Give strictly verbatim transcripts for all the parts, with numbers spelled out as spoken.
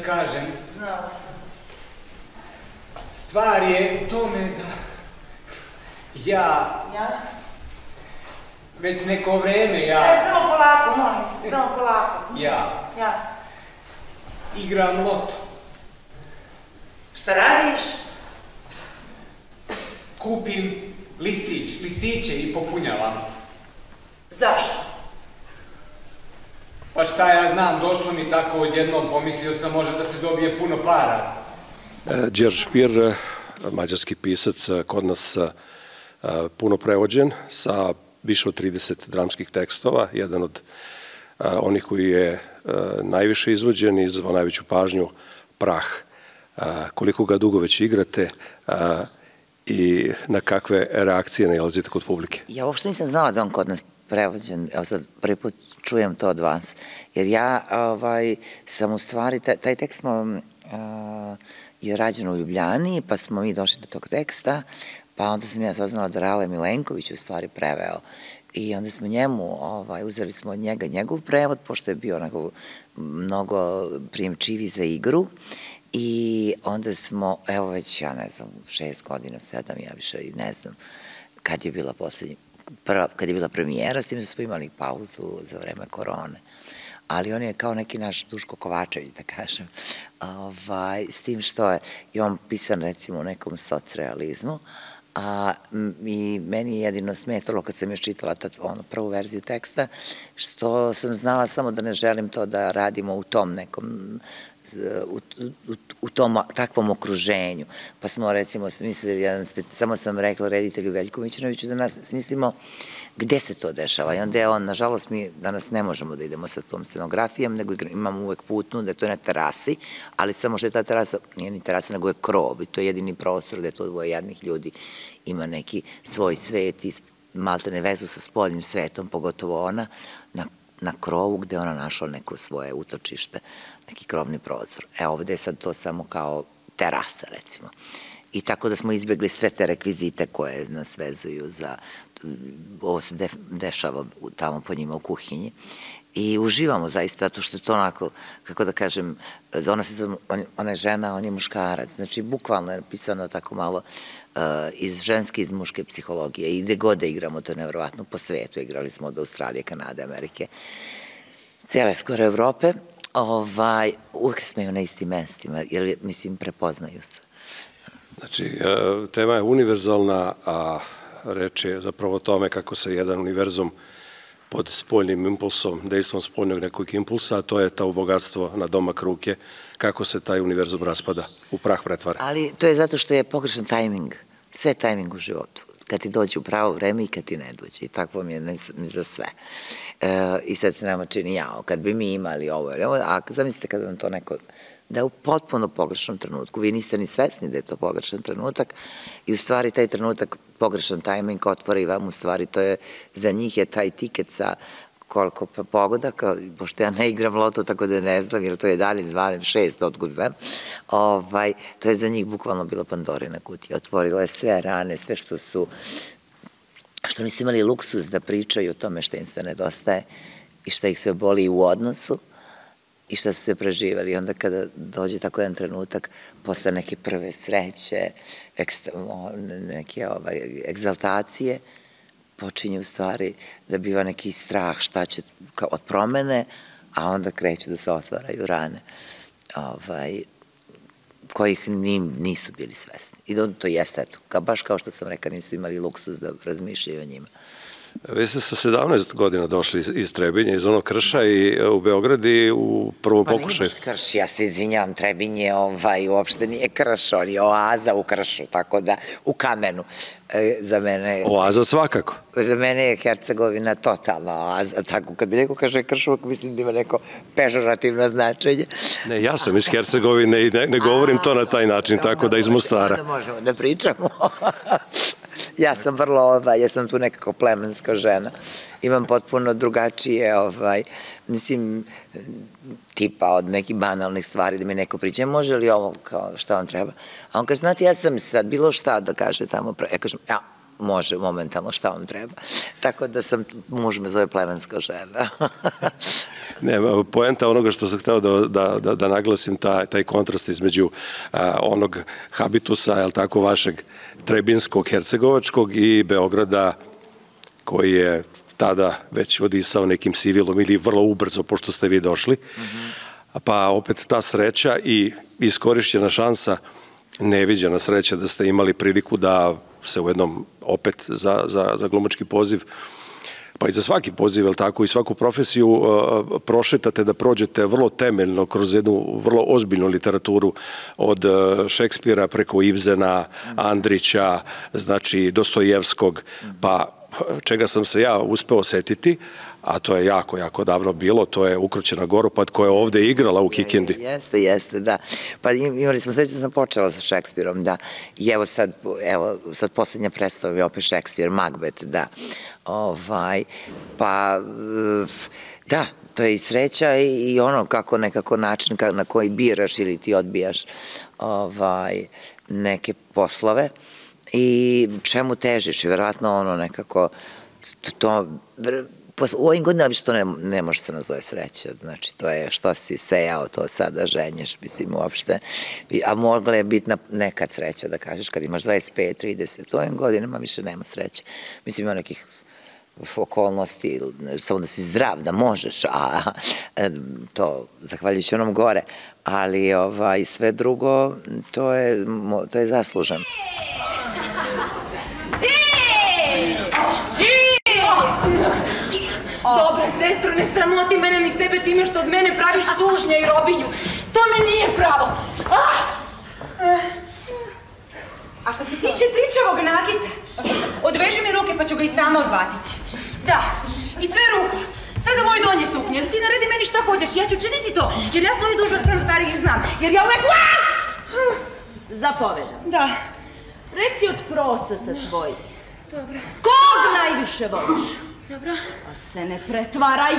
kažem. Znala sam. Stvar je u tome da ja... Ja? Već neko vreme ja... Aj, samo polako, molim se, samo polako. Ja... Ja. Igram loto. Šta radiš? Kupim listić, listiće i popunjavam. Zašto? Pa šta ja znam, došlo mi tako odjednom, pomislio sam može da se dobije puno para. Đerđ Špir, mađarski pisac, kod nas puno prevođen sa više od trideset dramskih tekstova, jedan od onih koji je najviše izvođen i izvao najveću pažnju, Prah. Koliko ga dugo već igrate i na kakve reakcije nailazite kod publike? Ja uopšte nisam znala da on kod nas prevođen, evo sad prvi put čujem to od vas, jer ja sam u stvari, taj tekst smo je rađen u Ljubljani, pa smo mi došli do tog teksta, pa onda sam ja saznala da Rale Milenković u stvari preveo i onda smo njemu, uzeli smo od njega njegov prevod, pošto je bio onako mnogo prijemčiviji za igru i onda smo, evo već ja ne znam, šest godina, sedam, ja više i ne znam kad je bila poslednja, kad je bila premijera, s tim da smo imali pauzu za vreme korone. Ali on je kao neki naš Duško Kovačević, da kažem, s tim što je i on pisan recimo u nekom socrealizmu, i meni je jedino smetalo kad sam još čitala prvu verziju teksta, što sam znala samo da ne želim to da radimo u tom nekom u tom takvom okruženju. Pa smo recimo smislili, samo sam rekla reditelju Veljku Mićunoviću da nas smislimo gde se to dešava. I onda je on, nažalost, mi danas ne možemo da idemo sa tom scenografijom, nego imamo uvek putnu, da je to na terasi, ali samo što je ta terasa, nije ni terasa, nego je krov i to je jedini prostor gde to dvoje jadnih ljudi ima neki svoj svet i maltene vezu sa spoljnim svetom, pogotovo ona, na krovu gde ona našla neko svoje utočište, neki krovni prozor. E, ovde je sad to samo kao terasa, recimo. I tako da smo izbjegli sve te rekvizite koje nas vezuju za... Ovo se dešava tamo po njima u kuhinji. I uživamo zaista, zato što je to onako, kako da kažem, ona je žena, on je muškarac. Znači, bukvalno je pisano tako malo iz ženske, iz muške psihologije. I gde god da igramo, to je nevjerovatno, po svetu. Igrali smo od Australije, Kanade, Amerike, cele skoro Evrope. Uvijek smeju na istim mestima, jer, mislim, prepoznaju se. Znači, tema je univerzalna, a reč je zapravo o tome kako se jedan univerzum pod spoljnim impulsom, dejstvom spoljnog nekog impulsa, a to je to bogatstvo na domak ruke, kako se taj univerzum raspada, u prah pretvara. Ali to je zato što je pogrešan tajming, sve tajming u životu, kad ti dođe u pravo vreme i kad ti ne dođe, i tako mi je za sve. I sad se nama čini jao, kad bi mi imali ovo ili ovo, a zamislite kada vam to neko da je u potpuno pogrešnom trenutku, vi niste ni svesni da je to pogrešan trenutak i u stvari taj trenutak, pogrešan tajming otvori vam, u stvari to je, za njih je taj tiket sa koliko pogodaka, pošto ja ne igram loto, tako da ne znam, jer to je dalje zvanem šest, otkud znam, to je za njih bukvalno bila Pandorina kutija, otvorila je sve rane, sve što su, što nisu imali luksuz da pričaju o tome što im sve nedostaje i šta ih sve boli u odnosu, i šta su se preživali. I onda kada dođe tako jedan trenutak, posle neke prve sreće, neke egzaltacije, počinje u stvari da biva neki strah šta će od promene, a onda kreću da se otvaraju rane kojih nisu bili svesni. I to jeste, eto, baš kao što sam rekla, nisu imali luksuz da razmišljaju o njima. Vi ste sa sedamnaest godina došli iz Trebinja, iz onog Krša i u Beograd i u prvom pokušaju. Pa nije baš Krš, ja se izvinjavam, Trebinje uopšte nije Krš, on je oaza u Kršu, tako da, u Kamenu. Za mene je... Oaza svakako. Za mene je Hercegovina totalna oaza, tako kad bi neko kaže Krš, uvijek mislim da ima neko pežorativno značenje. Ne, ja sam iz Hercegovine i ne govorim to na taj način, tako da iz Mostara. Onda možemo da pričamo. Ja sam vrlo, ja sam tu nekako plemenska žena. Imam potpuno drugačije, mislim, tipa od nekih banalnih stvari da mi neko priđe, može li ovo, kao šta vam treba? A on kaže, znate, ja sam sad bilo šta da kaže tamo, ja kažem, ja, može momentalno šta vam treba. Tako da sam, muž me zove plemenska žena. Ne, poenta onoga što sam hteo da, da, da, da naglasim, taj, taj kontrast između a, onog habitusa, jel tako, vašeg trebinskog, hercegovačkog i Beograda, koji je tada već odisao nekim sivilom ili vrlo ubrzo, pošto ste vi došli. Mm-hmm. Pa opet ta sreća i iskorišćena šansa, neviđena sreća da ste imali priliku da se u jednom, opet za, za, za glumački poziv, pa i za svaki poziv, jel tako, i svaku profesiju uh, prošetate, da prođete vrlo temeljno kroz jednu vrlo ozbiljnu literaturu od uh, Šekspira preko Ibzena, Andrića, znači Dostojevskog, pa čega sam se ja uspeo setiti, a to je jako, jako davno bilo, to je Ukrućena Goropad koja je ovde igrala u Kikindi. Jeste, jeste, da. Pa imali smo sreću da sam počela sa Šekspirom, da. I evo sad, evo, sad poslednja predstava je opet Šekspir, Macbeth, da. Ovaj, pa, da, to je i sreća i ono kako nekako način na koji biraš ili ti odbijaš ovaj, neke poslove i čemu težiš i verovatno ono nekako to, u ovim godinama više to ne, ne može se nazove sreća, znači to je što si sejao, to sada ženješ, mislim uopšte, a mogla je biti nekad sreća da kažeš kad imaš dvadeset pet trideset, u ovim godinama više nema sreće, mislim ima nekih okolnosti, samo da si zdrav, da možeš, a to zahvaljujući onom gore, ali ovaj, sve drugo to je, to je zasluženo. Dobra, sestro, ne sramoti mene ni sebe time što od mene praviš sužnja i robinju. To me nije pravo. A što se tiče tričavog nagita, odveži mi ruke pa ću ga i sama odbaciti. Da, i sve ruho, sve do moje donje suknje, jer ti naredi meni šta hoćeš, ja ću činiti to, jer ja svoju dužnost prema starijih znam, jer ja uvek... Zapovedam. Da. Reci od prosaca tvojih. Dobro. Kog najviše voliš? Dobro. A se ne pretvaraj.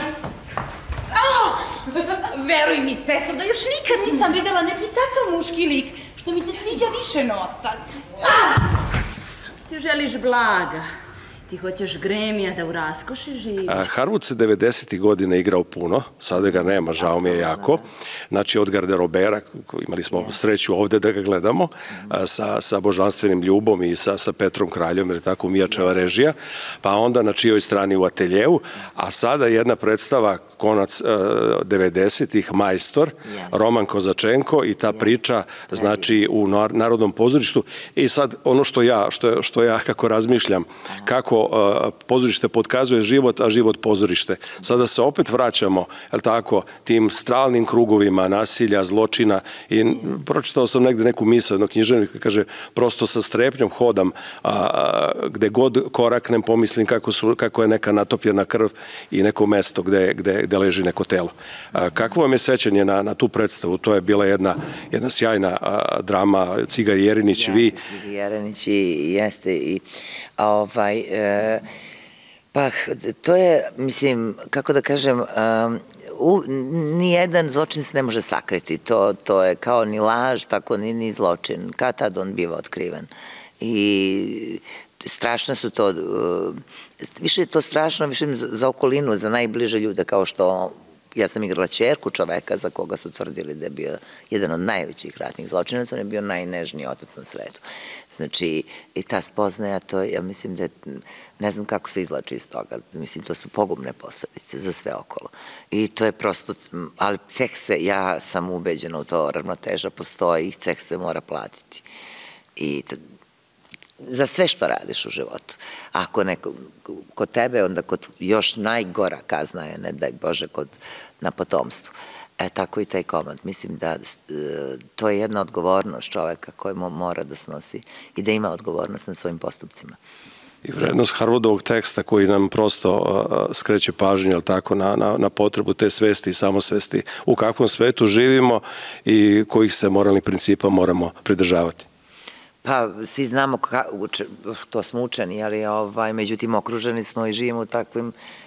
Veruj mi, sestro, da još nikad nisam videla neki takav muški lik, što mi se sviđa više no ostali. Ti želiš blaga. Ti hoćeš gremija da u raskoši živi. Harwood se devedesetih godina igrao puno, sada ga nema, žao mi je jako. Znači od garderobera, imali smo sreću ovde da ga gledamo, sa, sa Božanstvenim Ljubom i sa, sa Petrom Kraljom, jer je tako Mijačeva režija, pa onda na čijoj strani u ateljevu, a sada jedna predstava konac devedesetih, Majstor, Roman Kozačenko i ta priča, znači u Narodnom pozorištu. I sad ono što ja, što, što ja kako razmišljam, kako pozorište podkazuje život, a život pozorište. Sada se opet vraćamo, je li tako, tim stalnim krugovima nasilja, zločina i pročitao sam negde neku misao jednog književnika, kaže, prosto sa strepnjom hodam, a, gde god koraknem pomislim kako, su, kako je neka natopljena krv i neko mesto gde, gde, gde leži neko telo. A, kakvo vam je sećanje na, na tu predstavu? To je bila jedna, jedna sjajna a, drama, Ciga Jerinić, vi. Ciga Jerinić i jeste i ovaj, e, pa to je, mislim, kako da kažem, um, u, nijedan zločin se ne može sakriti, to, to je kao ni laž, tako ni, ni zločin, kad tad on biva otkriven. I strašno su to, uh, više je to strašno, više za okolinu, za najbliže ljude, kao što ja sam igrala ćerku čoveka za koga su tvrdili da je bio jedan od najvećih ratnih zločinaca, on je bio najnežniji otac na svetu. Znači, i ta spoznaja, to ja mislim da, ne znam kako se izlači iz toga, mislim, to su pogubne posledice za sve okolo. I to je prosto, ali ceh se, ja sam ubeđena u to, ravnoteža postoji i ceh se mora platiti. I za sve što radiš u životu. Ako neko, kod tebe, onda kod još najgora kazna je, ne daj Bože, kod, na potomstvu. E, tako i taj komad. Mislim da e, to je jedna odgovornost čoveka koji mora da snosi i da ima odgovornost nad svojim postupcima. I vrednost Harwoodovog teksta koji nam prosto uh, skreće pažnju, jel tako, na, na, na potrebu te svesti i samosvesti, u kakvom svetu živimo i kojih se moralnih principa moramo pridržavati. Pa, svi znamo, to smo učeni, ali ovaj, međutim okruženi smo i živimo u takvim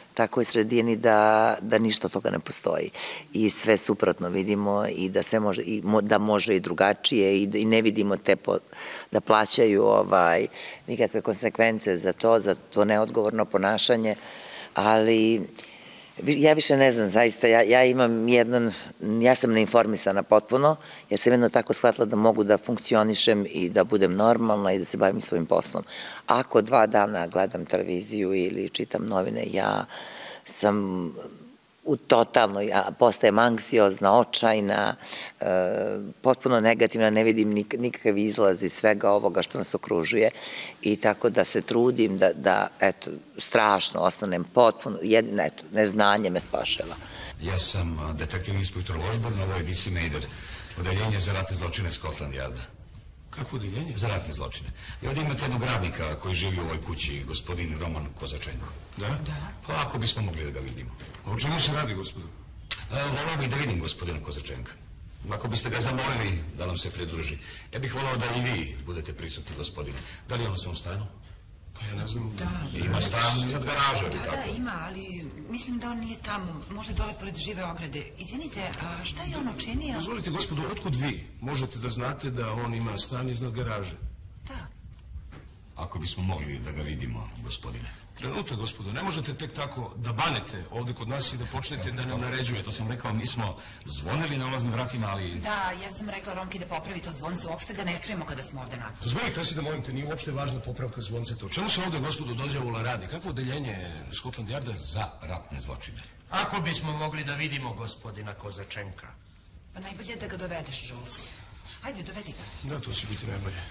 takvoj sredini da ništa od toga ne postoji. I sve suprotno vidimo i da može i drugačije i ne vidimo te da plaćaju nikakve konsekvence za to, za to neodgovorno ponašanje, ali ja više ne znam, zaista, ja imam jedno, ja sam neinformisana potpuno, jer sam jedno tako shvatila da mogu da funkcionišem i da budem normalna i da se bavim svojim poslom. Ako dva dana gledam televiziju ili čitam novine, ja sam u totalno, postajem anksiozna, očajna, potpuno negativna, ne vidim nikakav izlaz iz svega ovoga što nas okružuje i tako da se trudim da, eto, strašno ostanem potpuno, jedino, eto, neznanje me spašava. Ja sam detektivni inspektor Washburn, ovo je D C Mader, odeljenje za ratne zločine Scotland Yarda. Kakvo odeljenje? Za ratne zločine. I ovdje imate jednog radnika koji živi u ovoj kući, gospodin Roman Kozačenko. Da? Da. Pa ako bismo mogli da ga vidimo. O čemu se radi, gospodin? Volao bih da vidim gospodina Kozačenka. Ako biste ga zamolili da nam se pridruži. Ja bih volao da i vi budete prisutni, gospodine. Da li je on u svom stanu? Pa ja ne znam... Ima stan iznad garaže, ali tako? Da, da, ima, ali mislim da on nije tamo. Možda dole pored žive ograde. Izvinite, a šta je on učinio? Dozvolite, gospodu, otkud vi možete da znate da on ima stan iznad garaže? Da. Ako bismo mogli da ga vidimo, gospodine. Trenutak, gospodo, ne možete tek tako da banete ovde kod nas i da počnete da nam naređujete. To sam rekao, mi smo zvonili na ulaznim vratima, ali... Da, ja sam rekla Romki da popravi to zvonce, uopšte ga ne čujemo kada smo ovde nakon. Dozvoli, Kresi, da molim te, nije uopšte važna popravka zvonceta. O čemu se ovde, gospodo, Dođavola radi? Kakvo odeljenje je Scotland Yarda? Za ratne zločine. Ako bismo mogli da vidimo gospodina Kozačenka. Pa najbolje da ga dovedeš, Jules. Ajde, dovedi ga. Da, to će biti najbolje.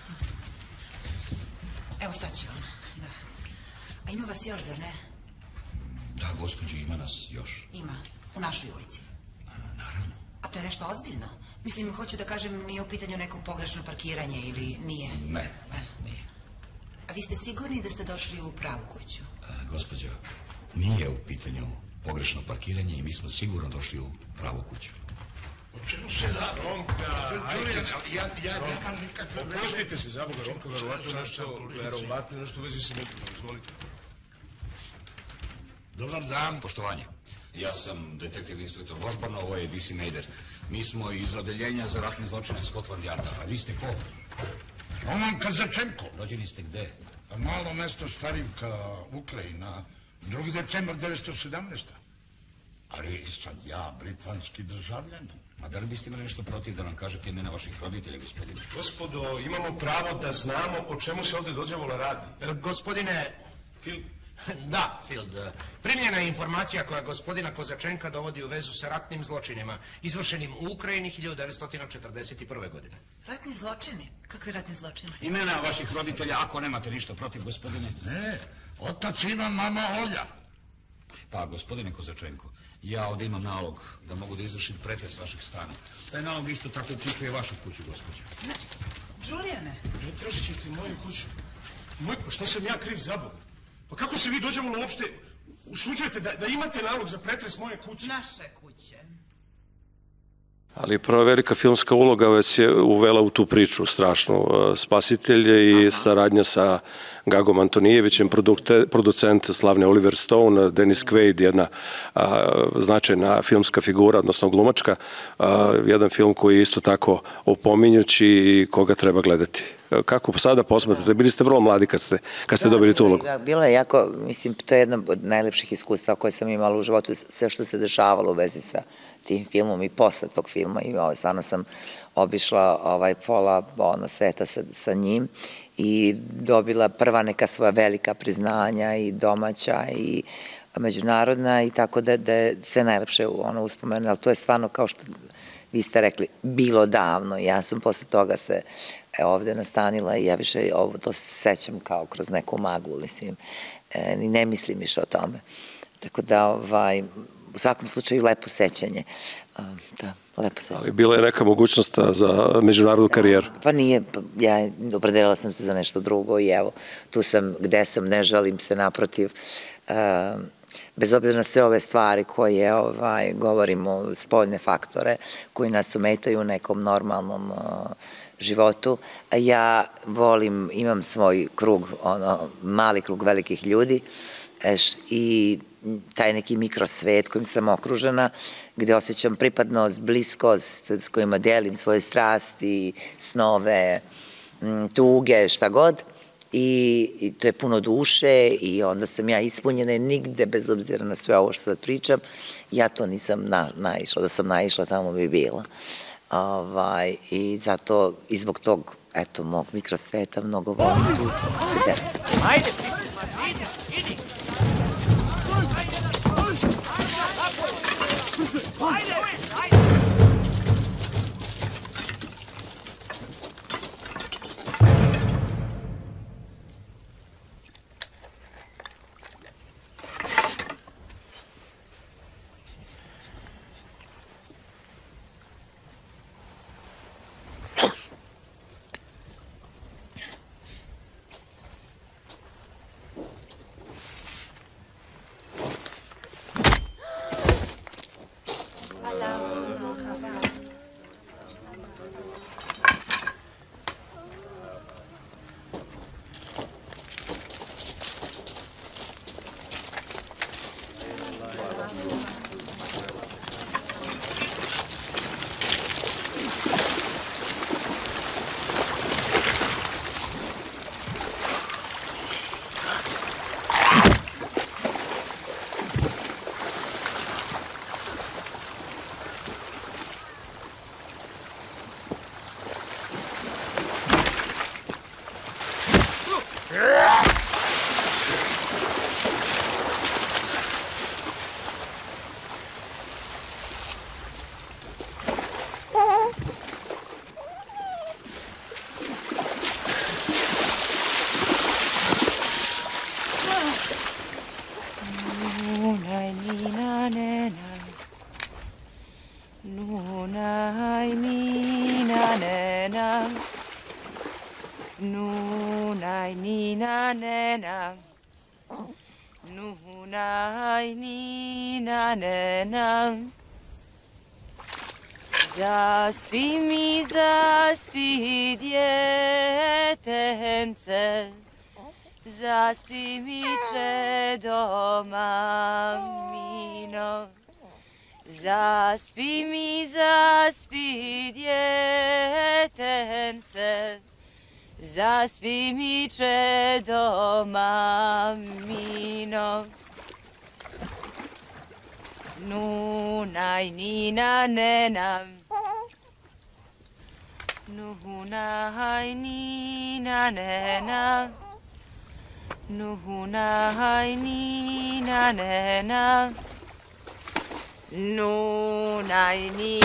Evo sad će on, da. A ima vas još, zar ne? Da, gospođo, ima nas još. Ima, u našoj ulici. Naravno. A to je nešto ozbiljno? Mislim, hoću da kažem, nije u pitanju neko pogrešno parkiranje ili nije? Ne, nije. A vi ste sigurni da ste došli u pravu kuću? Gospođo, nije u pitanju pogrešno parkiranje i mi smo sigurno došli u pravu kuću. O čemu se radi? Romka, ajde se. Ja nekam nikakve... Opustite se, za Boga, Romka, verovatno nešto u vezi sa nekim, izvolite. Dobar dan. Poštovanje. Ja sam detektiv inspektor Washburn, ovo je D C Mader. Mi smo iz odeljenja za ratne zločine Scotland Yarda. A vi ste ko? Roman Kozačenko. Rođeni ste gde? Malo mesto Starivka, Ukrajina. drugi decembar devetsto sedamnaeste. Ali sad ja, britanski državljanin. A da li biste imali nešto protiv da nam kažete imena vaših roditelja, gospodine? Gospodo, imamo pravo da znamo o čemu se ovde Dođavola radi. Gospodine... Field? Da, Field. Primljena je informacija koja gospodina Kozačenka dovodi u vezu sa ratnim zločinima, izvršenim u Ukrajini hiljadu devetsto četrdeset prve. godine. Ratni zločini? Kakvi ratni zločini? Imena vaših roditelja, ako nemate ništa protiv, gospodine. Ne, otac ima, mama Olja. Pa, gospodine Kozačenko, ja ovdje imam nalog da mogu da izvršim pretres vašeg stana. Taj nalog isto tako uključuje vašu kuću, gospođo. Ne, Julijane. Pretrešit ćete moju kuću. Moj, pa šta sam ja kriv za Boga? Pa kako se vi Dođavola uopšte usuđujete da imate nalog za pretres moje kuće? Naše kuće. Ali prva velika filmska uloga vas je uvela u tu priču strašnu. Spasitelj i saradnja sa Gagom Antonijevićem, producent slavne Oliver Stone, Dennis Quaid, jedna značajna filmska figura, odnosno glumačka. Jedan film koji je isto tako opominjući i koga treba gledati. Kako sada posmatrate? Bili ste vrlo mladi kad ste dobili tu ulogu. Bilo je jako, mislim, to je jedna od najlepših iskustva koje sam imala u životu, sve što se dešavalo u vezi sa tim filmom i posle tog filma. I stvarno sam obišla pola sveta sa njim i dobila prva neka svoja velika priznanja i domaća i međunarodna i tako da je sve najlepše ono uspomenu, ali to je stvarno kao što vi ste rekli, bilo davno. Ja sam posle toga se ovde nastanila i ja više ovo to sećam kao kroz neku maglu, mislim, i ne mislim više o tome. Tako da, u svakom slučaju, lepo sećanje. Da, lepo sećanje. Ali bila je neka mogućnost za međunarodnu karijeru? Pa nije, ja opredelila sam se za nešto drugo i evo, tu sam gde sam, ne žalim se, naprotiv, bez obzira na sve ove stvari koje govorimo, spoljne faktore, koji nas ometaju u nekom normalnom životu. Ja volim, imam svoj krug, ono, mali krug velikih ljudi i taj neki mikrosvet kojim sam okružena, gde osjećam pripadnost, bliskost, s kojima delim svoje strasti, snove, tuge, šta god. I to je puno duše i onda sam ja ispunjena i nigde, bez obzira na sve ovo što sad pričam, ja to nisam naišla. Da sam naišla, tamo bi bila. I zato, i zbog tog, eto, mog mikrosveta mnogo volim tu gde sam. Ajde, idi, idi! Ajde, ajde! Zaspi mi, zaspi djetence, zaspi mi čedo mamino. Zaspi mi, zaspi djetence, zaspi mi čedo mamino. Nunaj nina nenam, nunaj nina nenam, nunaj nina nenam, nunaj nina.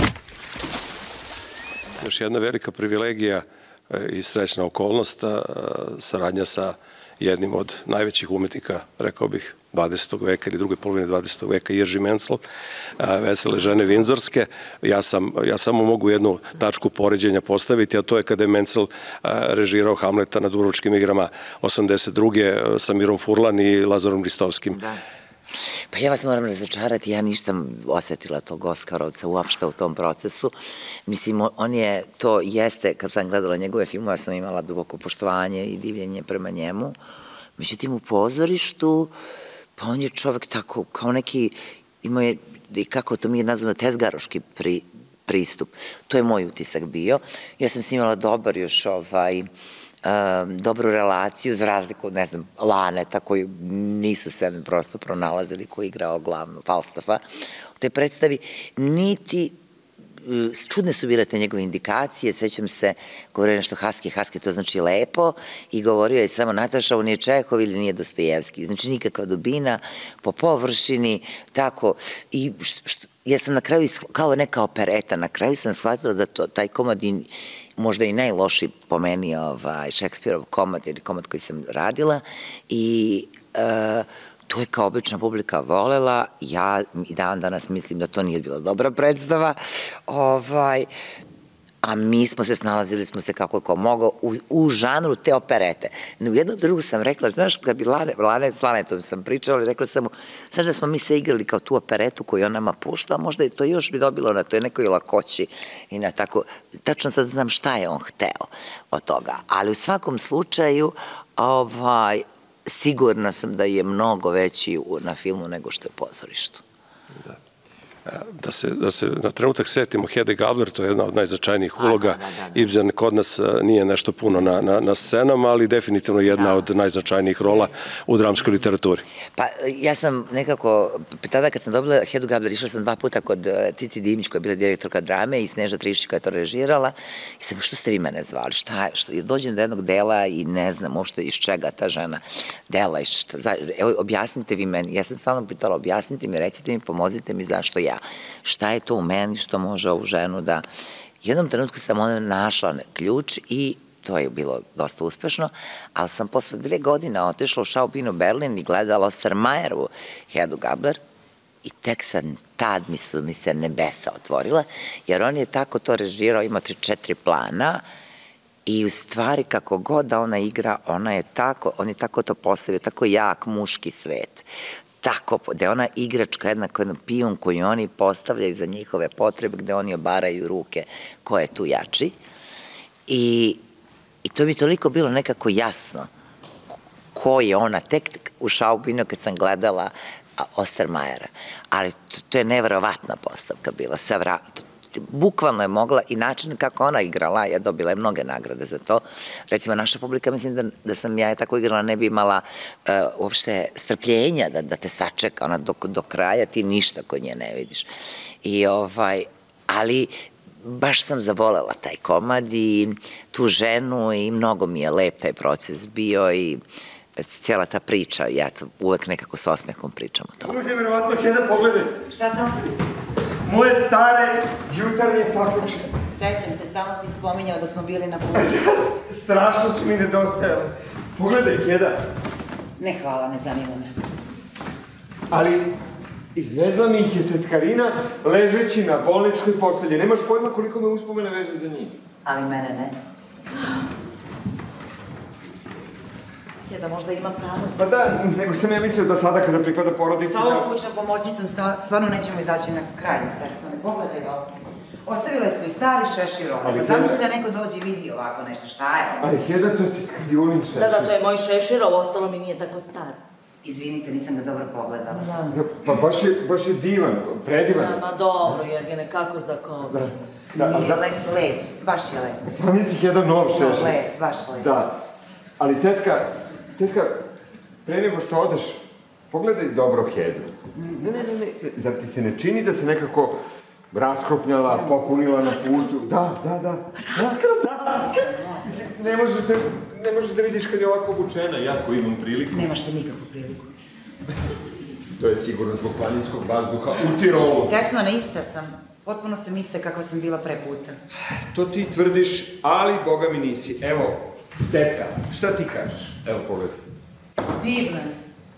Još jedna velika privilegija i srećna okolnost, saradnja sa jednim od najvećih umetnika, rekao bih, dvadesetog veka ili druge polovine dvadesetog veka, Jerzy Menzel, Vesele žene Vindzorske. Ja samo mogu jednu tačku poređenja postaviti, a to je kada je Menzel režirao Hamleta na Dubrovačkim igrama osamdeset druge sa Mirom Furlan i Lazarom Ristovskim. Da. Pa ja vas moram razočarati, ja ništa osetila tog Oskarovca uopšte u tom procesu. Mislim, on je, to jeste, kad sam gledala njegove filmove, ja sam imala duboko poštovanje i divljenje prema njemu. Međutim, u pozorištu, pa on je čovek tako, kao neki, imao je, kako to mi je nazvano, tezgaroški pristup. To je moj utisak bio. Ja sam s njim imala dobar još ovaj, dobru relaciju, za razliku od, ne znam, Laneta, koji nisu se prosto pronalazili, koji je igrao glavnu Falstaffa u toj predstavi, niti, čudne su bile te njegove indikacije, sećam se, govorio nešto Haski, Haski, to znači lepo, i govorio je samo Nataša, ovo nije Čehov ili nije Dostojevski, znači nikakva dubina, po površini, tako, i ja sam na kraju, kao neka opereta, na kraju sam shvatila da taj komad možda i najlošiji po meni Šekspirov komad ili komad koji sam radila i to je kao obična publika volela, ja i dan danas mislim da to nije bila dobra predstava, a mi smo se snalazili smo se kako je ko mogao u žanru te operete. U jednom drugu sam rekla, znaš, kad bi Lane, s Lanetom sam pričala i rekla sam mu, znaš da smo mi se igrali kao tu operetu koju on nama pušta, a možda je to još bi dobilo na toj nekoj lakoći i na tako, tačno sad znam šta je on hteo od toga, ali u svakom slučaju, ovaj, sigurna sam da je mnogo veći na filmu nego što je u pozorištu. Da. Da se, da se na trenutak setimo Hede Gabler, to je jedna od najznačajnijih uloga. Ibsen kod nas nije nešto puno na, na, na scenama, ali definitivno jedna od najznačajnijih rola u dramskoj literaturi. Pa ja sam nekako, tada kad sam dobila Hedu Gabler, išla sam dva puta kod Cici Dimić koja je bila direktorka drame i Sneža Trišić koja je to režirala i sam, što ste vi mene zvali, šta je, što, dođem do jednog dela i ne znam uopšte iz čega ta žena dela, iz šta, evo objasnite vi meni, ja sam stalno pitala, objasnite mi, recite mi, pomozite mi zašto ja. Šta je to u meni što može ovu ženu da... Jednom trenutku sam ona našla ključ i to je bilo dosta uspešno, ali sam posle dve godine otišla u Schaubühne u Berlin i gledala Ostermajerovu Hedu Gabler i tek sam tad mi su mi se nebesa otvorila, jer on je tako to režirao, ima tri četiri plana i u stvari kako god da ona igra, ona je tako, on je tako to postavio, tako jak muški svet. Tako, da je ona igračka, jednako jedan pijun koji oni postavljaju za njihove potrebe, gde oni obaraju ruke ko je tu jači. I, i to mi je toliko bilo nekako jasno ko je ona, tek u Schaubühne kad sam gledala Ostermajera. Ali to, to je neverovatna postavka bila, sa vratom. Bukvalno je mogla i način kako ona igrala, ja dobila je mnoge nagrade za to. Recimo, naša publika, mislim da, da sam ja tako igrala, ne bi imala uh, uopšte strpljenja da, da te sačeka, ona do, do kraja ti ništa kod nje ne vidiš. I ovaj, ali baš sam zavolela taj komad i tu ženu i mnogo mi je lep taj proces bio i cijela ta priča, ja to uvek nekako s osmehom pričam o tome. Ovo je nevjerovatno, Heda, pogledaj. Šta to? Moje stare jutarnje papuče. Sećam se, stalno si spominjao dok smo bili na putu. Strašno su mi nedostajale. Pogledaj, Heda. Ne, hvala, ne zanima me. Ali izvezla mi ih je tetkarina ležeći na bolničkoj postelji. Nemaš pojma koliko me uspomene veže za njih. Ali mene ne. Da možda ima pravo. Pa da, nego sam ja mislio da sada kada pripada porodici... Sa ovom kućnom pomoćnicom stvarno nećemo izaći na kraj. Ne pogledaj ovo. Ostavila je svoj stari šešir ovdje. Pa zamisli da neko dođe i vidi ovako nešto. Šta je? Ali Heda, to je tetka Julin šešir. Da, da, to je moj šešir, ovo ostalo mi nije tako star. Izvinite, nisam ga dobro pogledala. Da. Pa baš je, baš je divan, predivan. Da, ma dobro, jer je nekako za koga. Da. Nije lep, lep, baš je lep. Sam misli jedan nov šešir. Lep, baš lep. Da. Ali tetka, tetka, pre nego što odeš, pogledaj dobro Hedu. Ne, ne, ne, ne, zar ti se ne čini da se nekako raskropnjala, popunila na putu? Da, da, da. Raskropnjala se? Mislim, ne možeš da, ne možeš da vidiš kad je ovako obučena, ja ko imam priliku. Nemaš ti nikakvu priliku. To je sigurno zbog planinskog vazduha u Tirolu. Tesmana, ista sam. Potpuno sam ista kakva sam bila pre puta. To ti tvrdiš, ali boga mi nisi. Evo, tetka, šta ti kažeš? Evo, pogledaj. Divna je.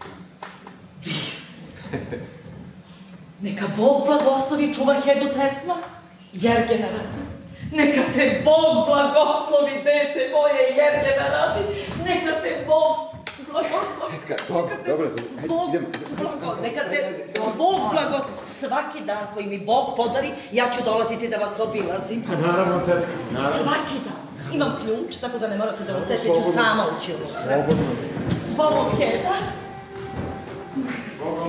Divna. Neka Bog blagoslovi čuva Hedu Tesma, Jergena radi. Neka te Bog blagoslovi, dete moje, Jergena radi. Neka te Bog blagoslovi. Tetka, dobro, dobro, Bog blagoslovi. Neka te Bog blagoslovi. Svaki dan koji mi Bog podari, ja ću dolaziti da vas obilazim. Pa naravno, tetka, naravno. Svaki dan. Imam ključ, tako da ne morate da ostajete, ću sama ući u unutra. Slobodno. Zbogom Heda. Zbogom.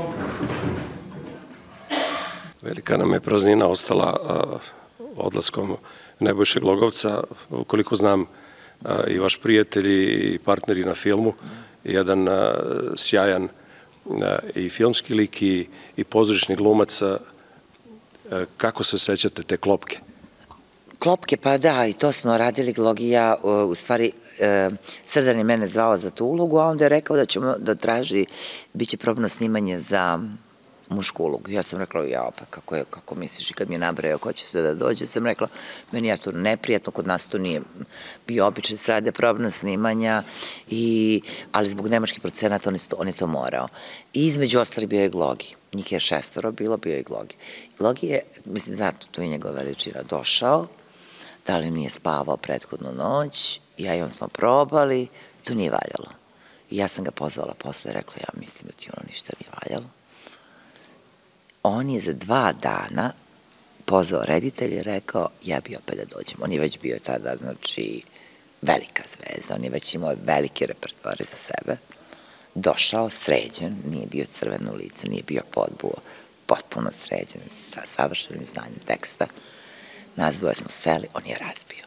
Velika nam je praznina ostala odlaskom Nebojše Glogovca. Ukoliko znam, i vaš prijatelj i partneri na filmu, jedan sjajan i filmski lik i pozorišni glumac. Kako se sećate te klopke? Klopke, pa da, i to smo radili, Glogija, u stvari, Srdan je mene zvao za tu ulogu, a onda je rekao da ćemo da traži, bit će probno snimanje za mušku ulogu. Ja sam rekla, ja, pa kako je, kako misliš, i kad mi je nabrajao ko će se da dođe, sam rekla, meni je to neprijatno, kod nas to nije bio običaj, se rade probna snimanja, ali zbog nemačkih procenata on je to morao. I između ostali bio je Glogi. Njih je šestoro bilo, bio je Glogi. Glogi je, mislim, zato tu je njegova veličina došao, da li nije spavao prethodnu noć, ja i on smo probali, to nije valjalo. I ja sam ga pozvala posle i rekla, ja mislim da ti ono ništa nije valjalo. On je za dva dana pozvao reditelj i rekao, ja bi opet da dođem. On je već bio tada, znači, velika zvezda, on je već imao velike repertoare za sebe. Došao, sređen, nije bio crven u licu, nije bio podbuo, potpuno sređen, sa savršenim znanjem teksta. Nas dvoje smo seli, on je razbio.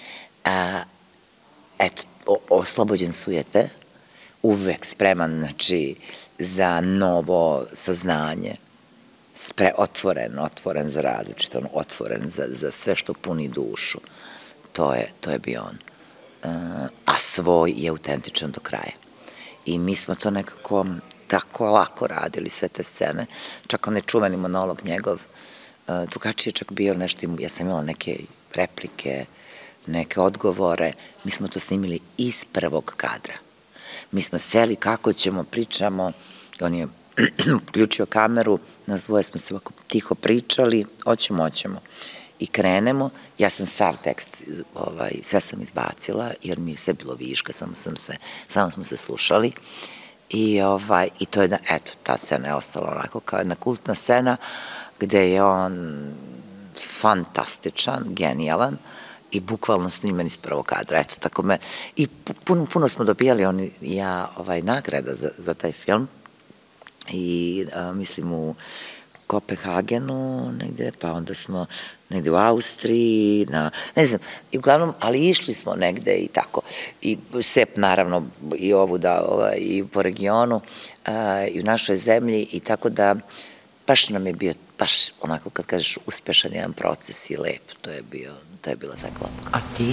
Eto, oslobođen sujete, uvek spreman, znači, za novo saznanje, otvoren, otvoren za različito, otvoren za sve što puni dušu. To je bio on. A svoj je autentičan do kraja. I mi smo to nekako tako lako radili, sve te scene. Čak onaj čuveni monolog njegov, drugačije čak bio nešto, ja sam imala neke replike, neke odgovore, mi smo to snimili iz prvog kadra. Mi smo seli kako ćemo, pričamo, on je uključio kameru, nas dvoje smo se ovako tiho pričali, hoćemo, hoćemo. I krenemo, ja sam sav tekst, sve sam izbacila, jer mi je sve bilo viška, samo smo se slušali. I to je, eto, ta scena je ostala onako kao jedna kultna scena, gde je on fantastičan, genijalan i bukvalno snimen iz prvog kadra. Eto, tako me, i puno smo dobijali, on i ja, nagrada za taj film. I mislim u Kopenhagenu negde, pa onda smo negde u Austriji, ne znam, i uglavnom, ali išli smo negde i tako. I sep, naravno, i ovu da, i po regionu, i u našoj zemlji, i tako da baš nam je bio, baš onako kad kažeš uspešan jedan proces i lep, to je bio, to je bila tako lako. A ti?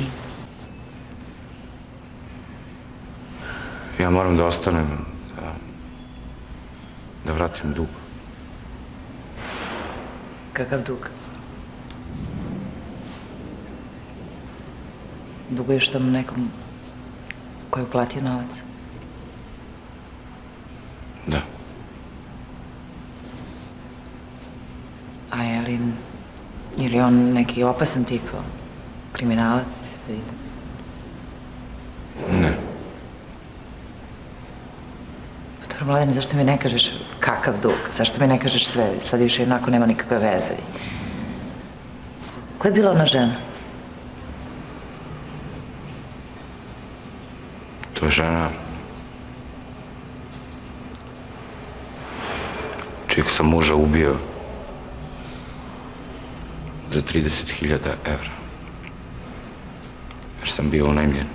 Ja moram da ostanem, da vratim dug. Kakav dug? Duguješ tom nekom ko je uplatio novac? Da. A je li, je li on neki opasan tip, kriminalac? Ne. Dobro, Mladene, zašto mi ne kažeš kakav dug? Zašto mi ne kažeš sve? Sad više jednako nema nikakve veze. Ko je bila ona žena? To je žena čijeg sam muža ubio za trideset hiljada evra. Jer sam bio unajmljen.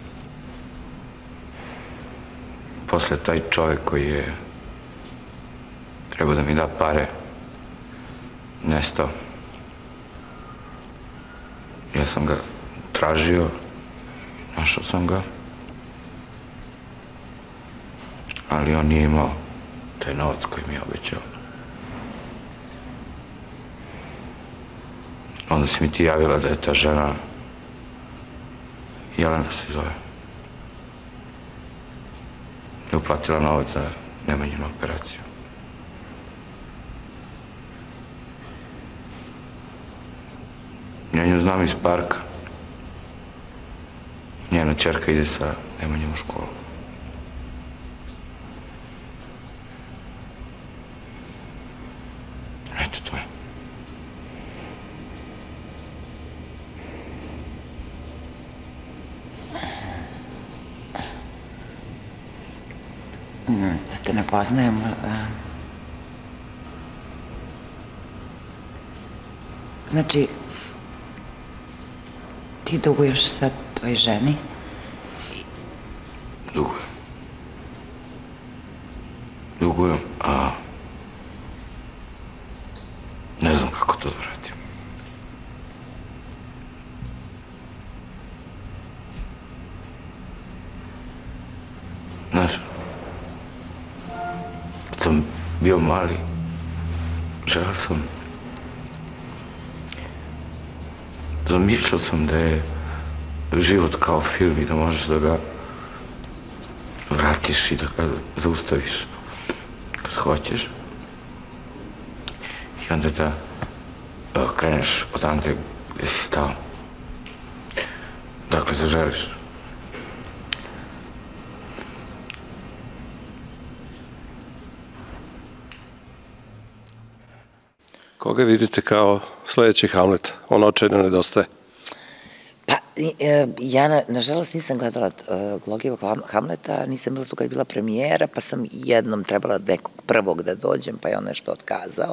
Posle taj čovjek koji je trebao da mi da pare, nestao. Ja sam ga tražio, našao sam ga, ali on nije imao taj novac koji mi je obećao. Onda si mi ti javila da je ta žena, Jelena se zove, je uplatila novac za Nemanjinu operaciju. Ja nju znam iz parka. Njena ćerka ide sa Nemanjom u školu. Eto to je. Da te ne poznajem. Znači, ti duguješ sad tvoj ženi? Dugujem. Dugujem, a ne znam kako to da vratim. Znaš, kad sam bio mali, želeo sam, zamišljao sam da je život kao film i da možeš da ga vratiš i da ga zaustaviš kad hoćeš. I onda da kreneš odande gde si stao. Dakle, se želiš? Koga vidite kao sledeći Hamlet? On očajno nedostaje. Pa, ja nažalost nisam gledala Glogijevog Hamleta, nisam bila tu kad je bila premijera, pa sam jednom trebala nekog prvog da dođem, pa je on nešto otkazao.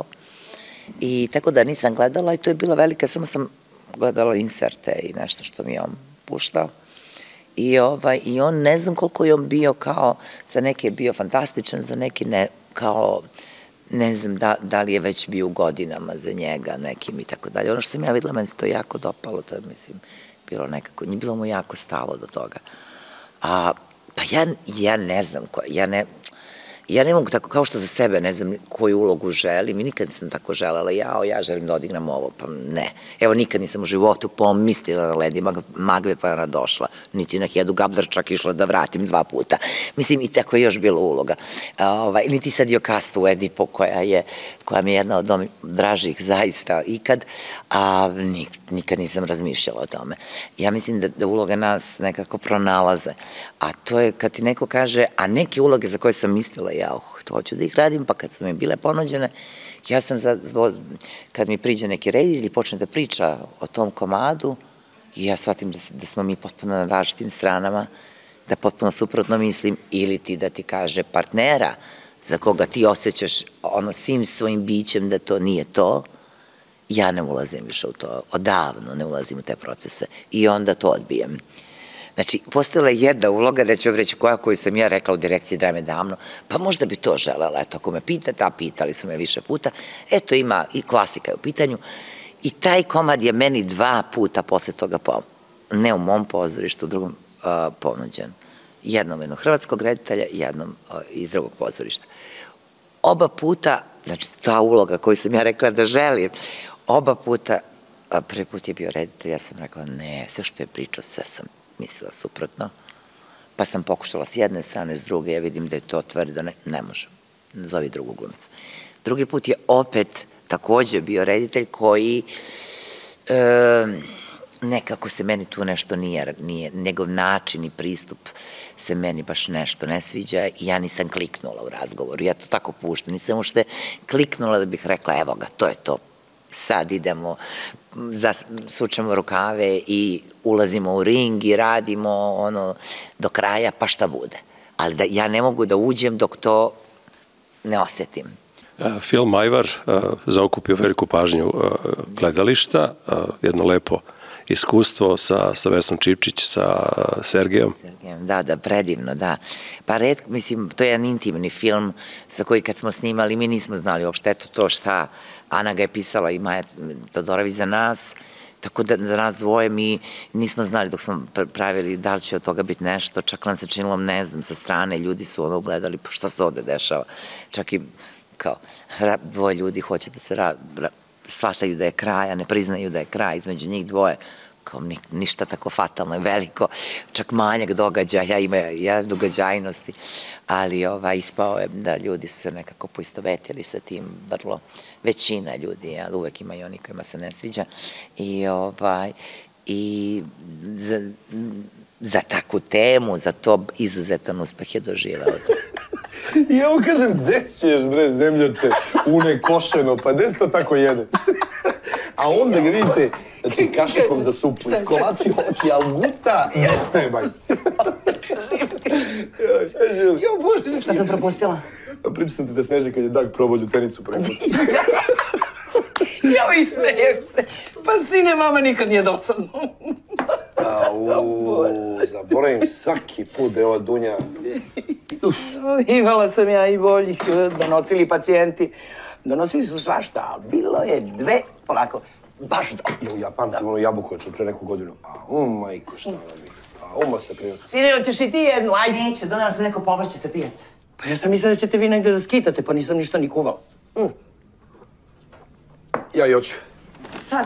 I tako da nisam gledala i to je bila velika, samo sam gledala inserte i nešto što mi je on puštao. I, ovaj, i on, ne znam koliko je on bio kao, za neke je bio fantastičan, za neke ne, kao, ne znam da, da li je već bio u godinama za njega nekim i tako dalje. Ono što sam ja videla, meni se to jako dopalo, to je, mislim, bilo nekako, nije bilo mu jako stalo do toga. A, pa ja, ja ne znam, ko, ja ne... Ja ne mogu tako, kao što za sebe ne znam koju ulogu želim i nikad nisam tako želela, jao, ja želim da odigram ovo, pa ne. Evo, nikad nisam u životu pomislila na Lady Macbeth pa je ona došla, niti na Hedu Gabler čak išla da vratim dva puta. Mislim, i tako je još bila uloga. Niti sad Jokasta u Edipu, koja je, koja mi je jedna od dražih zaista ikad, a nikad nisam razmišljala o tome. Ja mislim da uloge nas nekako pronalaze, a to je kad ti neko kaže, a neke uloge za koje sam mislila, ja hoću da ih radim, pa kad su mi bile ponuđene, ja sam, kad mi priđe neki reditelj ili počne da priča o tom komadu, ja shvatim da smo mi potpuno na različitim stranama, da potpuno suprotno mislim, ili ti da ti kaže partnera za koga ti osjećaš ono svim svojim bićem da to nije to, ja ne ulazim više u to, odavno ne ulazim u te procese i onda to odbijem. Znači, postojala je jedna uloga, da ću vam reći koja koju sam ja rekla u direkciji drame davno, pa možda bi to želela, eto, ako me pitate, a pitali su me više puta, eto, ima i klasika je u pitanju, i taj komad je meni dva puta posle toga, ne u mom pozorištu, u drugom ponuđen. Jednom jednog hrvatskog reditelja i jednom iz drugog pozorišta. Oba puta, znači, ta uloga koju sam ja rekla da želim, oba puta, prvi put je bio reditelj, ja sam rekla, ne, sve što je pričao, sve sam mislila suprotno, pa sam pokušala s jedne strane, s druge, ja vidim da je to tvrdo, ne može, zovi drugu glumicu. Drugi put je opet takođe bio reditelj koji nekako se meni tu nešto nije, njegov način i pristup se meni baš nešto ne sviđa i ja nisam kliknula u razgovoru, ja to tako puštam, nisam ušte kliknula da bih rekla, evo ga, to je to, sad idemo, sučemo rukave i ulazimo u ring i radimo ono do kraja, pa šta bude. Ali ja ne mogu da uđem dok to ne osetim. Film Ajvar zaokupio veliku pažnju gledališta, jedno lepo iskustvo sa Vesnom Čipčić, sa Sergejom. Da, da, predivno, da. Pa red, mislim, to je jedan intimni film za koji kad smo snimali mi nismo znali uopšte eto to šta Ana ga je pisala i Maja Todorović za nas, tako da za nas dvoje mi nismo znali dok smo pravili da li će od toga biti nešto, čak nam se činilo, ne znam, sa strane ljudi su ono gledali, pa šta se ovde dešava, čak i kao dvoje ljudi hoće da se shvataju da je kraj, a ne priznaju da je kraj između njih dvoje, kao ništa tako fatalno je veliko, čak manjak događaja, ima događajnosti, ali ispao je da ljudi su se nekako poistovetili sa tim, vrlo većina ljudi, ali uvek ima i oni kojima se ne sviđa i za takvu temu, za to izuzetan uspeh je doživao to. I evo kažem, gde ćeš bre zemljoče, une košeno, pa gde se to tako jede? A onda ga vidite, znači kašikom za supu, iskolači oči, ali guta jeste, majci. Jo, Bože, šta sam propustila? Pričam sam ti da Sneža kad je Dag probao ljutenicu preko. Jo, i smejem se. Pa sine, mama nikad nije dosadno. Au, zaboravim svaki put da je ova Dunja... Imala sam ja i boljih, donosili pacijenti. Donosili su svašta, ali bilo je dve, polako, baš dobro. Jo, ja pamtim ono jabukovaču pre neku godinu. A o, majko, šta nam je? A oma se prijesla. Sine, hoćeš i ti jednu, ajde. Neću, donala sam neko povrće sa pijaca. Pa ja sam mislila da ćete vi negde da skitate, pa nisam ništa ni kuvala. Ja i hoću. Sad?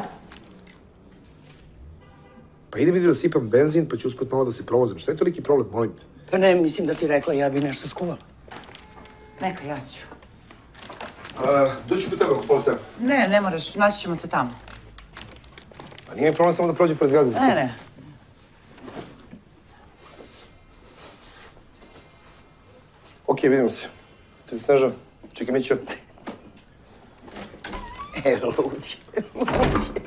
Pa idi vidi da sipam benzin, pa ću usput malo da se provozim. Šta je toliki problem, molim te? Pa ne, mislim da si rekla, ja bi nešto skuvala. Neka, ja ću. Doću kod tebe oko pola sedam. Ne, ne moraš, naći ćemo se tamo. Pa nije mi problem samo da prođe pored zgrade. Ne, ne. Ok, vidimo se. Ti Sneža, čekaj Mićo. E, ludi, ludi.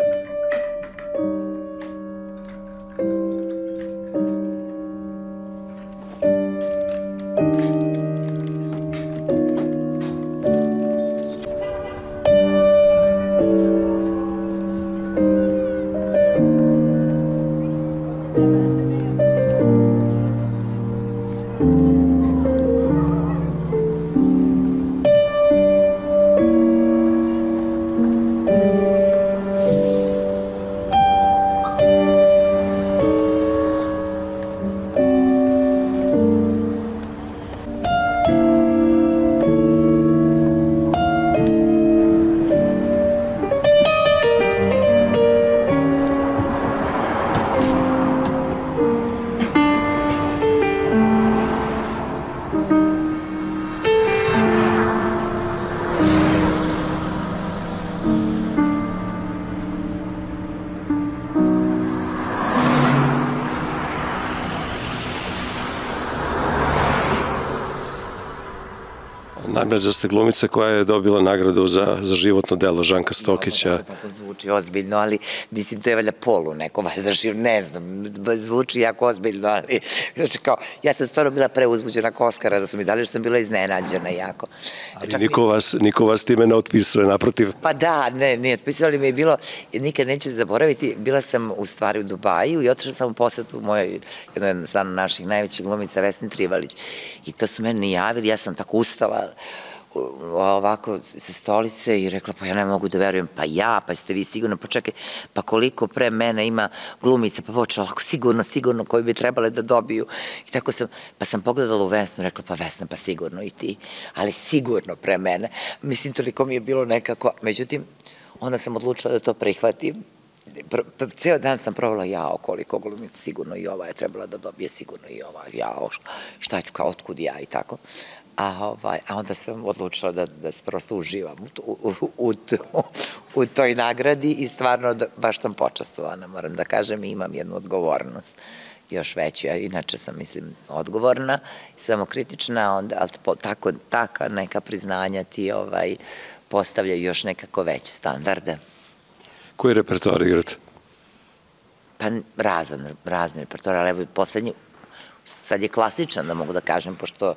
Najmlađa ste glumica koja je dobila nagradu za, za životno delo Žanka Stokića. Tako zvuči ozbiljno, ali mislim to je valjda polu neko, valjda živ, ne znam, zvuči jako ozbiljno, ali znači kao, ja sam stvarno bila preuzbuđena ko Oskara da su mi dali, što sam bila iznenađena jako. Ali niko vas, niko vas time ne otpisuje, naprotiv. Pa da, ne, nije otpisao, ali mi je bilo, nikad neću zaboraviti, bila sam u stvari u Dubaju i otišla sam u posetu mojoj, jednoj stvarno naših najvećih glumica, Vesni Trivalić. I to su meni javili, ja sam tako ustala, ovako sa stolice i rekla, pa ja ne mogu da verujem, pa ja, pa ste vi sigurno, pa čekaj, pa koliko pre mene ima glumica, pa počela, sigurno, sigurno, koji bi trebale da dobiju. I tako sam, pa sam pogledala u Vesnu i rekla, pa Vesna, pa sigurno i ti, ali sigurno pre mene. Mislim, toliko mi je bilo nekako, međutim, onda sam odlučila da to prihvatim. Ceo dan sam provala, jao, koliko glumica, sigurno i ova je trebala da dobije, sigurno i ova, jao, šta ću, kao, otkud ja i tako. A, ovaj, a onda sam odlučila da, da se prosto uživam u, u, u, u toj nagradi i stvarno da, baš sam počastvovana, moram da kažem, i imam jednu odgovornost još veću. Ja inače sam, mislim, odgovorna, samokritična, onda, ali po, tako, taka neka priznanja ti ovaj, postavljaju još nekako veće standarde. Koji repertoar igrate? Pa razan, razni repertoar, ali evo poslednji, sad je klasičan da mogu da kažem, pošto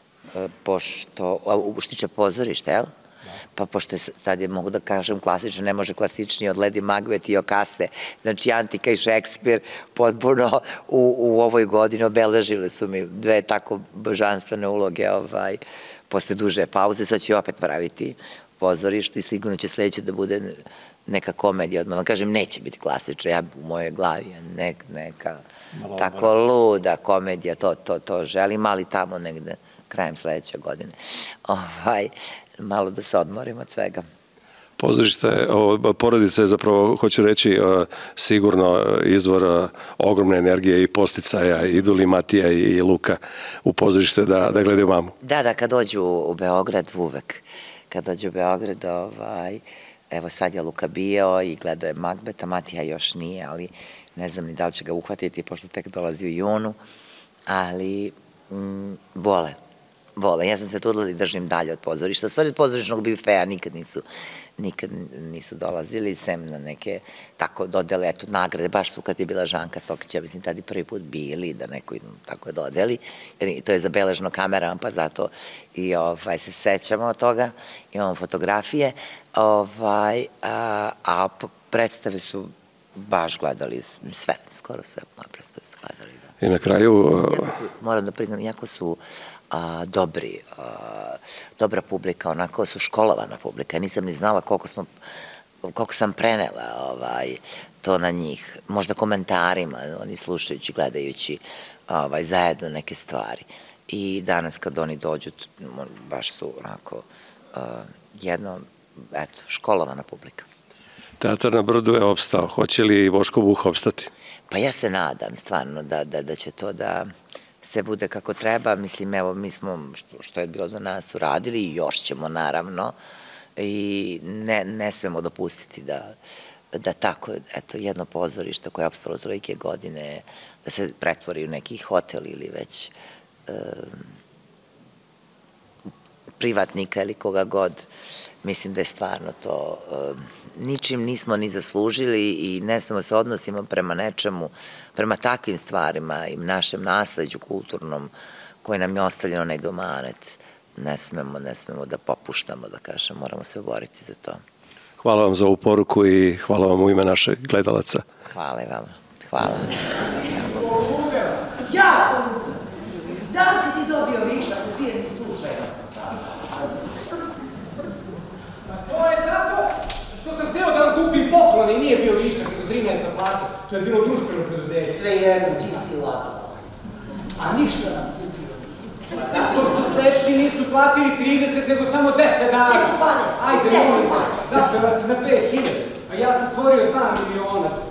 pošto, u Štiće pozorište, jel? Pa pošto je, sad je, mogu da kažem, klasično, ne može klasičniji od Lady Macbeth i Okaste. Znači, Antika i Šekspir potpuno u, u ovoj godini obeležile su mi dve tako božanstvene uloge, ovaj, posle duže pauze. Sad ću opet praviti pozorištu i sigurno će sledeće da bude neka komedija. Odmah vam kažem, neće biti klasična, ja u mojoj glavi nek, neka tako luda komedija, to, to, to želim, ali tamo negde krajem sledeće godine. Ovaj, malo da se odmorim od svega. Pozorište, porodica je zapravo, hoću reći, sigurno izvor ogromne energije i posticaja. Idu li Matija i Luka u pozorište da, da gledaju mamu? Da, da, kad dođu u Beograd, uvek. Kad dođu u Beograd, ovaj, evo sad je Luka bio i gledao je Macbeta, Matija još nije, ali ne znam ni da li će ga uhvatiti, pošto tek dolazi u junu, ali mm, vole. Vole. Ja sam se trudila da držim dalje od pozorišta. Stvari od pozorišnog bifeja nikad nisu, nikad nisu dolazili, sem na neke tako dodele, eto, nagrade, baš su kad je bila Žanka Stokić, ja mislim, tada prvi put bili, da neko tako dodeli, jer to je zabeleženo kamerama, pa zato i ovaj, se sećamo od toga, imamo fotografije, ovaj, a, a predstave su baš gledali, sve, skoro sve moje predstave su gledali. Da. I na kraju... Su, moram da priznam, jako su A, dobri, a, dobra publika, onako su školovana publika. Nisam ni znala koliko smo, koliko sam prenela ovaj, to na njih. Možda komentarima, oni slušajući, gledajući ovaj, zajedno neke stvari. I danas kad oni dođu, baš su onako a, jedno, eto, školovana publika. Teatar na Brdu je opstao. Hoće li Boško Buh opstati? Pa ja se nadam stvarno da, da, da će to da se bude kako treba. Mislim, evo, mi smo, što, što je bilo do nas, uradili i još ćemo, naravno, i ne, ne smemo dopustiti da, da tako, eto, jedno pozorište koje je opstalo za tolike godine, da se pretvori u neki hotel ili već, e, privatnika ili koga god. Mislim da je stvarno to, ničim nismo ni zaslužili i ne smemo se odnosimo prema nečemu, prema takvim stvarima i našem nasleđu kulturnom koje nam je ostavljeno onaj domanet. Ne smemo, ne smemo da popuštamo, da kažem, moramo se boriti za to. Hvala vam za ovu poruku i hvala vam u ime našeg gledalaca. Hvala i vama. Hvala. Ja! Da li si ti dobio višak u firmi slučajno smo saznali? To je zato što sam hteo da vam kupim poklon i nije bio višak nego trinaesta plata. To je bilo društveno preduzeće. Sve jedno, ti si lato. A ništa nam kupio nisi. Zato što slepci nisu platili trideset nego samo deset dana. Gde su pare? Ajde, molim, zapela se za pet hiljada. A ja sam stvorio dva miliona.